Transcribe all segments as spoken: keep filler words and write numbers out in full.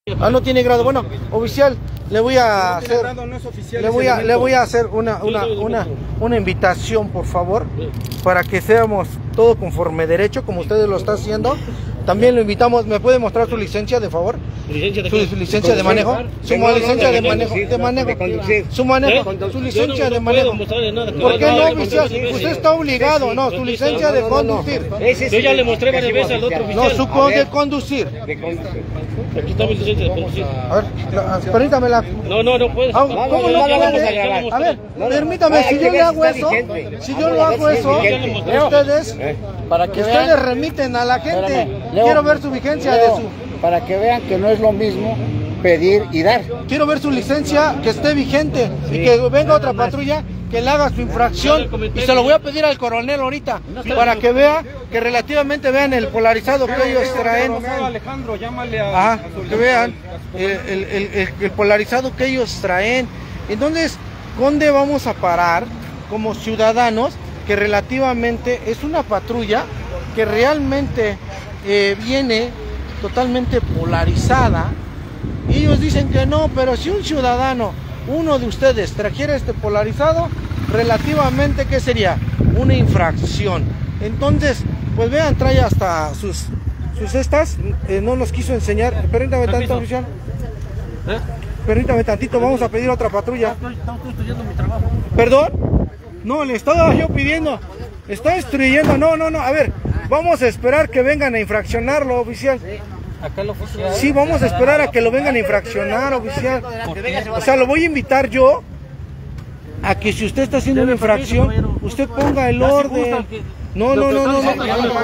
Ah, no tiene grado. Bueno, oficial, le voy a hacer, le voy a, le voy a hacer una, una, una, una invitación, por favor, para que seamos todo conforme derecho, como ustedes lo están haciendo. También lo invitamos. ¿Me puede mostrar su licencia, de favor? ¿Licencia de su licencia de manejo? Su licencia de manejo, de manejo, su manejo, su licencia de manejo. ¿Por qué no, oficial? Usted está obligado. No, su licencia de conducir. Yo ya le mostré varias veces al otro oficial. No, su con de conducir. Aquí está mi licencia de conducir. A ver, la, permítamela. No, no, no puede. ¿Cómo no puede? A ver, permítame, si yo le hago eso, si yo lo hago eso, ustedes, para que ustedes remiten a la gente. Quiero ver su vigencia de su... Para que vean que no es lo mismo pedir y dar. Quiero ver su licencia que esté vigente y que venga otra patrulla que le haga su infracción, y se lo voy a pedir al coronel ahorita para que vea, que relativamente vean el polarizado que ellos traen. Alejandro, llámale a... Ajá, que vean el, el, el, el polarizado que ellos traen. Entonces, ¿dónde vamos a parar como ciudadanos? Que relativamente es una patrulla que realmente eh, viene totalmente polarizada, y ellos dicen que no, pero si un ciudadano, uno de ustedes, trajera este polarizado, relativamente, ¿qué sería? Una infracción. Entonces, pues vean, trae hasta sus sus estas, eh, no nos quiso enseñar. Permítame tantito, oficial. ¿Eh? Permítame tantito, vamos a pedir otra patrulla. Está destruyendo mi trabajo. ¿Perdón? No, le estaba yo pidiendo. Está destruyendo, no, no, no, a ver, vamos a esperar que vengan a infraccionarlo, oficial. Acá el oficial. Sí, vamos a esperar a que lo vengan a infraccionar, oficial. O sea, lo voy a invitar yo a que si usted está haciendo una infracción, usted ponga el orden. No, no, no, no, no.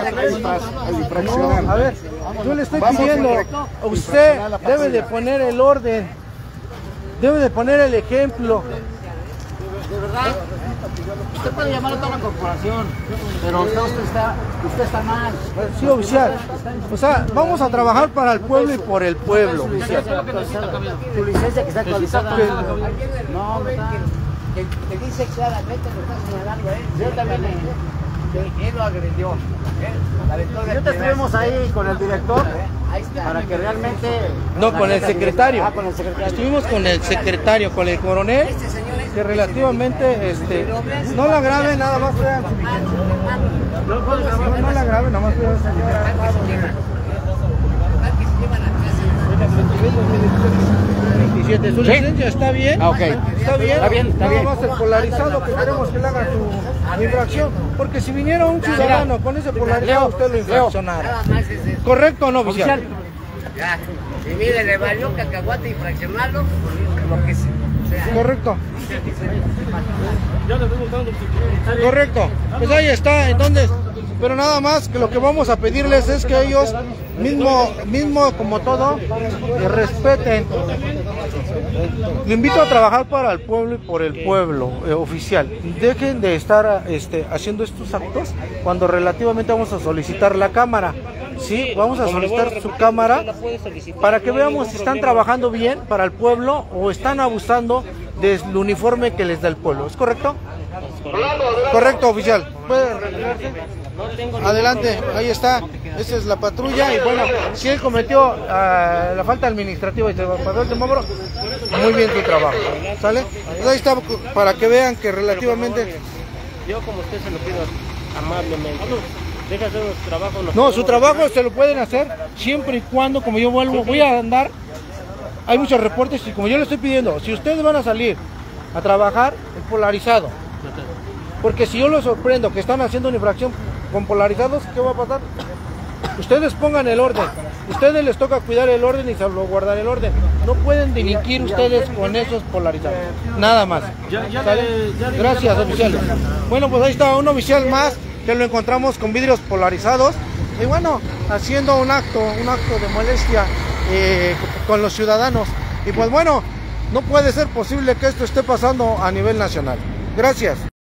A ver, yo le estoy pidiendo, usted debe de poner el orden, debe de poner el ejemplo. De verdad, usted puede llamar a toda la corporación, pero usted, usted, está, usted está mal. Sí, oficial. O sea, vamos a trabajar para el pueblo y por el pueblo, oficial. Tu licencia que está actualizada. No, no está. Que, que dice claramente, lo está señalando, ¿eh? Yo también, eh, él lo agredió. ¿eh? Yo te estuvimos ahí con el director, para que realmente... No, con el secretario. Ah, con el secretario. Estuvimos con el secretario, con el coronel, que relativamente, este, no la grabe, nada más vean su vigencia. No, no la grabe, nada más vean su vigencia. veintisiete, su licencia está bien. Ah, ok. Está bien. Está bien, está bien. Nada más el polarizado que queremos que le haga su infracción. Porque si viniera un ciudadano con ese polarizado, usted lo infraccionara. ¿Correcto o no, oficial? Ya. Y mire, le valió cacahuate infraccionarlo por lo que sea. Correcto. Correcto. Pues ahí está, entonces. Pero nada más que lo que vamos a pedirles es que ellos mismo, mismo como todo, eh, respeten. Le invito a trabajar para el pueblo y por el pueblo, eh, oficial. Dejen de estar este, haciendo estos actos cuando relativamente vamos a solicitar la cámara. Sí, vamos a solicitar su cámara para que veamos si están trabajando bien para el pueblo o están abusando del uniforme que les da el pueblo. ¿Es correcto? Correcto, oficial. ¿Puede retirarse? Adelante, ahí está. Esa es la patrulla. Y bueno, si él cometió uh, la falta administrativa y se pasó el semáforo, muy bien tu trabajo. ¿Sale? Pues ahí está, para que vean que relativamente... Yo como usted se lo pido amablemente. Deja hacer su trabajo. No, su trabajo se lo pueden hacer siempre y cuando, como yo vuelvo, voy a andar. Hay muchos reportes y como yo le estoy pidiendo, si ustedes van a salir a trabajar, el polarizado. Porque si yo los sorprendo que están haciendo una infracción con polarizados, ¿qué va a pasar? Ustedes pongan el orden. Ustedes les toca cuidar el orden y salvaguardar el orden. No pueden delinquir ustedes con esos polarizados. Nada más. Gracias, oficial. Bueno, pues ahí está un oficial más que lo encontramos con vidrios polarizados. Y bueno, haciendo un acto, un acto de molestia eh, con los ciudadanos. Y pues bueno, no puede ser posible que esto esté pasando a nivel nacional. Gracias.